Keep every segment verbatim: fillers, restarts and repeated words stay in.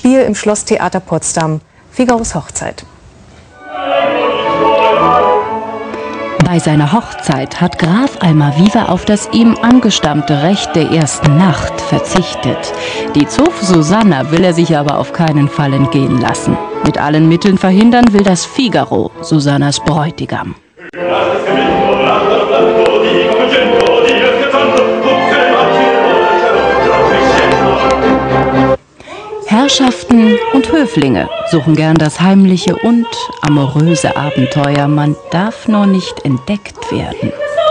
Spiel im Schlosstheater Potsdam. Figaros Hochzeit. Bei seiner Hochzeit hat Graf Almaviva auf das ihm angestammte Recht der ersten Nacht verzichtet. Die Zofe Susanna will er sich aber auf keinen Fall entgehen lassen. Mit allen Mitteln verhindern will das Figaro, Susannas Bräutigam. Herrschaften und Höflinge suchen gern das heimliche und amoröse Abenteuer. Man darf nur nicht entdeckt werden.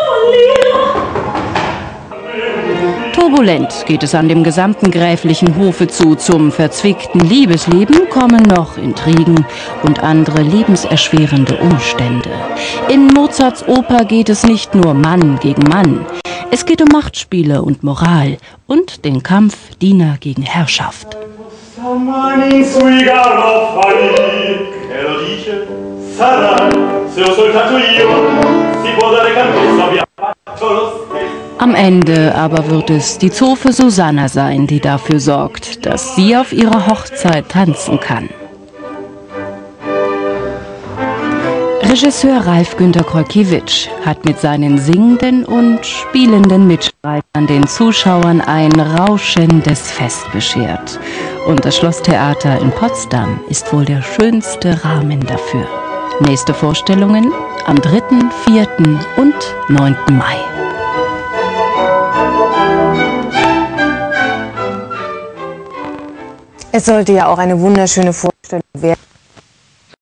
Turbulent geht es an dem gesamten gräflichen Hofe zu. Zum verzwickten Liebesleben kommen noch Intrigen und andere lebenserschwerende Umstände. In Mozarts Oper geht es nicht nur Mann gegen Mann. Es geht um Machtspiele und Moral und den Kampf Diener gegen Herrschaft. Am Ende aber wird es die Zofe Susanna sein, die dafür sorgt, dass sie auf ihrer Hochzeit tanzen kann. Regisseur Ralf Günter Kolkiewicz hat mit seinen singenden und spielenden Mitstreitern den Zuschauern ein rauschendes Fest beschert. Und das Schlosstheater in Potsdam ist wohl der schönste Rahmen dafür. Nächste Vorstellungen am dritten, vierten und neunten Mai. Es sollte ja auch eine wunderschöne Vorstellung